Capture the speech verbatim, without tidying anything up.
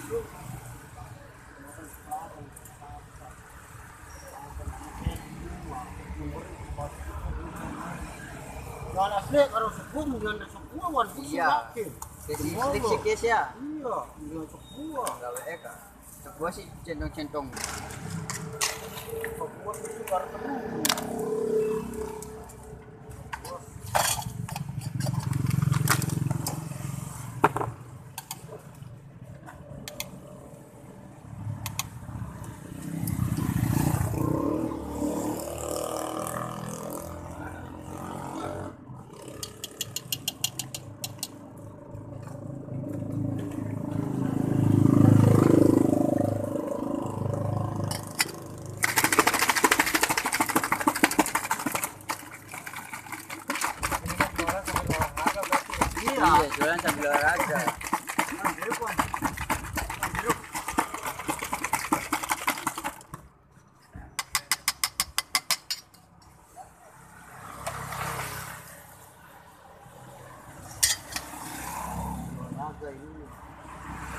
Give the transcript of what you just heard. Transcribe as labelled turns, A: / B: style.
A: Wala asli karo suku mungkin suku wan pun
B: Iya.
A: yakin.
B: Jadi sedikit kes ya.
A: Iya, mungkin suku.
B: Gawe eka. Sebuah sih centong-centong.
A: Suku itu karo temu.
B: Iya, jualan sambil olahraga.
A: Olahraga ini.